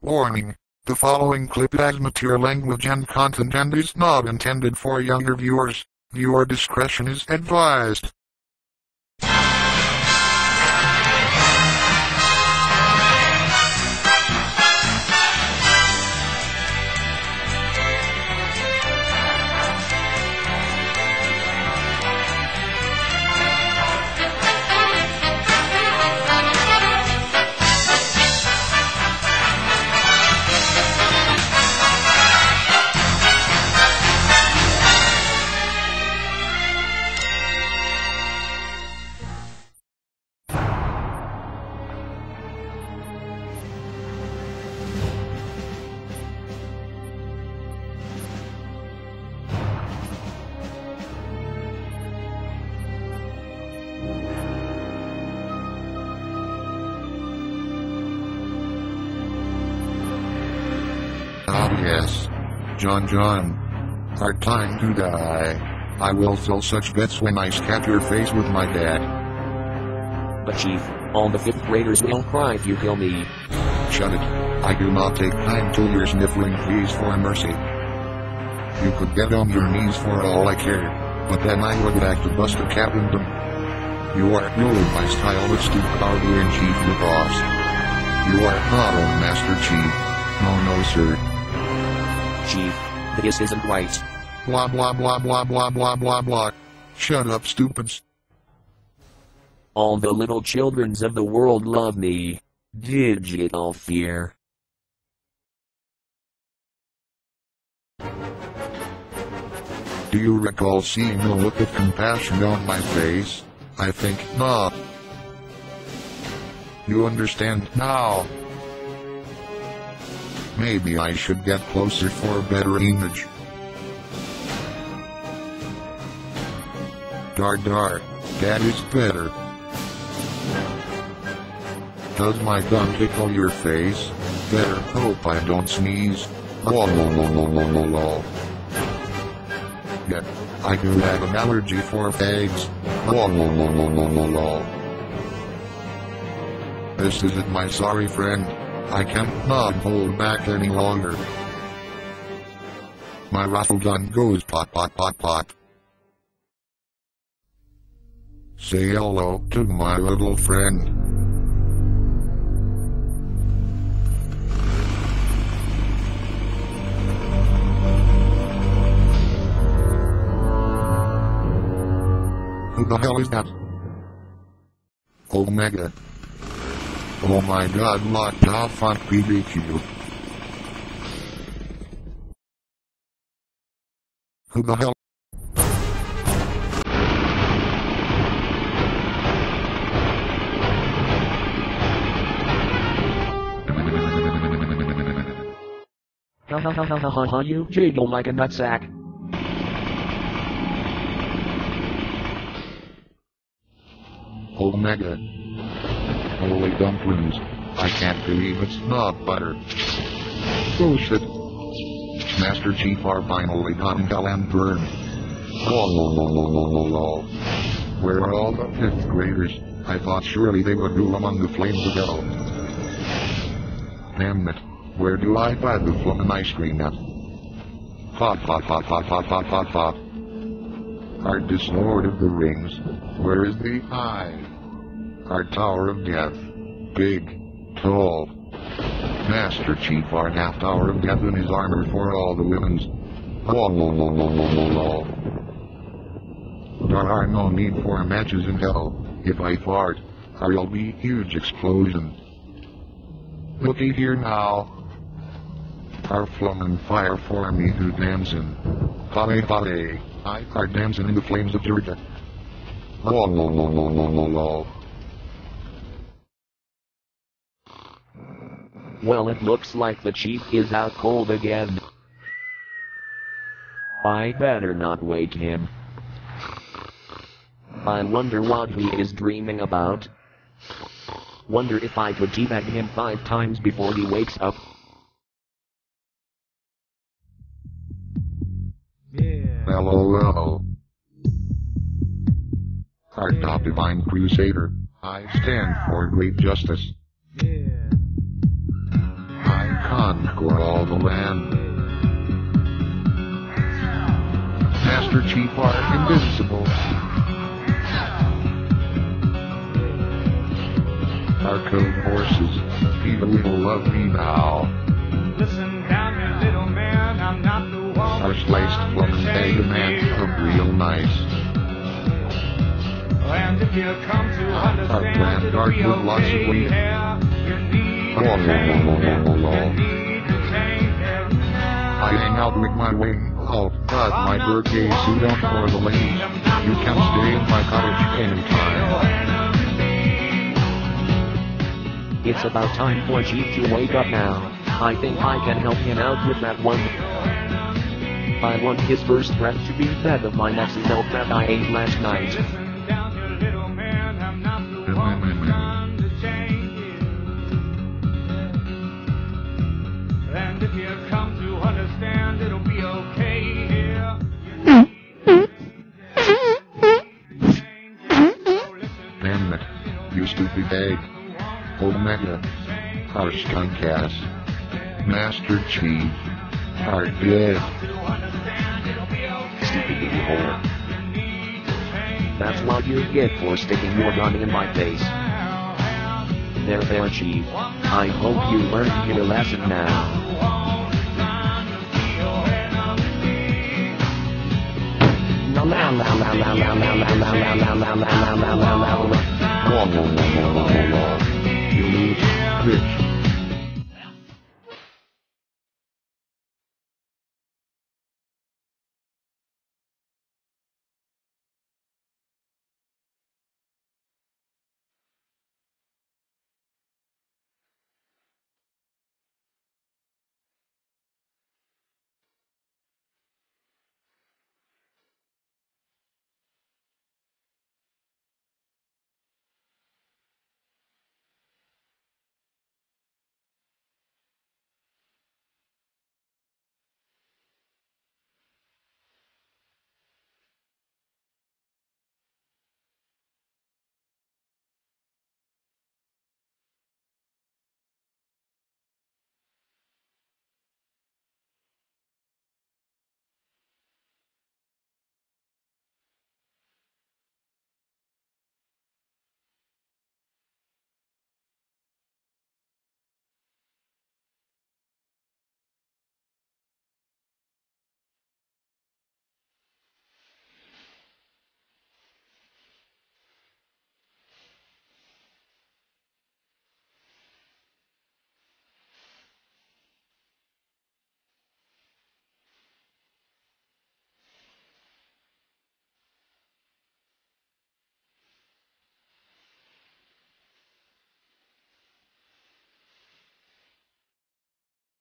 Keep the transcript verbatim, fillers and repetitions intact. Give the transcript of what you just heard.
Warning. The following clip has mature language and content and is not intended for younger viewers. Viewer discretion is advised. Ah yes. Jon Jon. Hard time to die. I will fill such bets when I scat your face with my dad. But Chief, all the fifth graders will cry if you kill me. Shut it. I do not take time till you're sniffling pleas for mercy. You could get on your knees for all I care, but then I would have to bust a cap in them. You are ruling my style with Stu Carver in Chief the boss. You are not a Master Chief. No no sir. Chief, this isn't right. Blah blah blah blah blah blah blah blah. Shut up, stupids. All the little childrens of the world love me. Digital fear. Do you recall seeing the look of compassion on my face? I think not. You understand now? Maybe I should get closer for a better image. Dar dar, that is better. Does my gun tickle your face? Better hope I don't sneeze. Oh no no no no no no. Yet, I do have an allergy for fags. Oh no no no no no no. This isn't my sorry friend. I cannot hold back any longer. My rifle gun goes pot pot pot pot. Say hello to my little friend. Who the hell is that? Omega. Oh my god, what the fuck P B Q? Who the hell? Ha ha ha ha ha ha ha, you jiggle like a nutsack. Omega. Holy dumplings. I can't believe it's not butter. Bullshit. Master Chief are finally done hell and burned. Oh no no no no no no. Where are all the fifth graders? I thought surely they would rule among the flames ago. Damn it. Where do I buy the Flamin ice cream at? Hot hot hot hot hot hot hot hot. Art this Lord of the Rings? Where is the eye? Our Tower of Death. Big, tall. Master Chief our half Tower of Death in his armor for all the women's. Oh no no no no no no. There are no need for matches in hell. If I fart, there'll be huge explosion. Looky here now. Our Flamin fire for me who dancing. Hale hale. I are dancing in the flames of Georgia. Oh no no no no no no. Well, it looks like the Chief is out cold again. I better not wake him. I wonder what he is dreaming about. Wonder if I could teabag him five times before he wakes up. Yeah. LOL. Art thou divine crusader. I stand for great justice. Yeah. I conquer all the land. Master Chief are invincible. Our code horses, people will love me now. Listen down, you little man, I'm not the one. Our sliced Flamin Mega Man are real nice. And if you come to understand, Our brand it'll guard be with lots of okay. weight. Yeah, you need to Oh, change no, no, no, it. no, no. You need to change it. I hang out with my wing. Oh, but my birthday suit on for the ladies. You can stay in my cottage anytime. It's about time for Chief to wake up now. I think I can help him out with that one. I want his first breath to be fed of my next milk that I ate last night. Listen down, you little man, I'm not the one to change it. And if you come to understand, it'll be okay here. Damn it, you stupid egg. Omega, our skunk ass, Master Chief, are dead. Stupid little whore. That's what you get for sticking your gun in my face. There, there, Chief. I hope you learned your lesson now. La la la la la la la la la la la la la la la la. You lose, bitch.